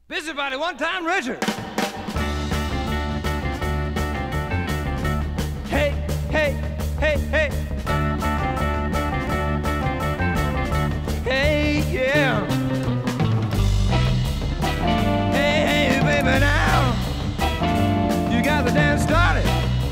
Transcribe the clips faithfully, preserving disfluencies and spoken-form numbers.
Busybody one-time Richard. Hey, hey, hey, hey. Hey, yeah. Hey, hey, baby, now you got the dance started.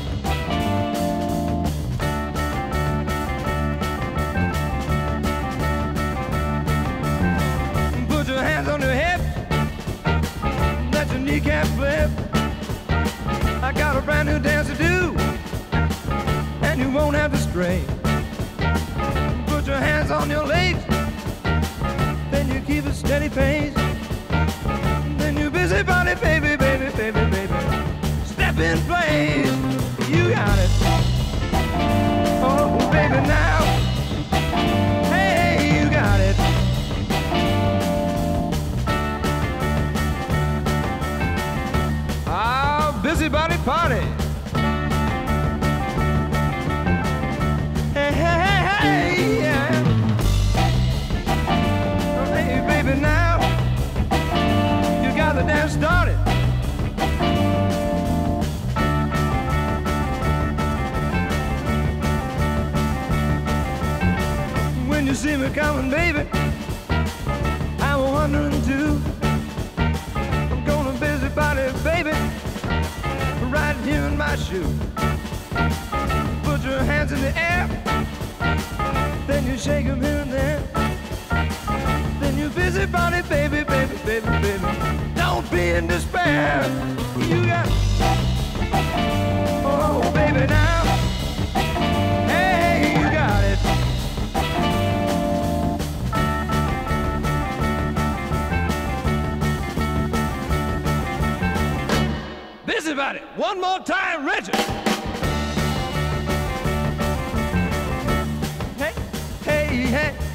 Put your hands on your hips, let your kneecap flip. I got a brand new dance to do, and you won't have to stray. Put your hands on your legs, then you keep a steady pace. Then you busybody, baby, baby, baby, baby, step in place. You got it. Oh, baby, now. Hey, you got it. Ah, busybody party. Hey, hey, hey, hey, yeah. Hey, baby, now you got the dance started. When you see me coming, baby, I'm wondering too. I'm gonna busybody, baby, right here in my shoe. Put your hands in the air, then you shake them here and there. Then you busybody, baby, baby, baby, baby, don't be in despair. You got, oh, baby, now. Hey, you got it. Busybody, one more time, Richard. Hey, hey, hey.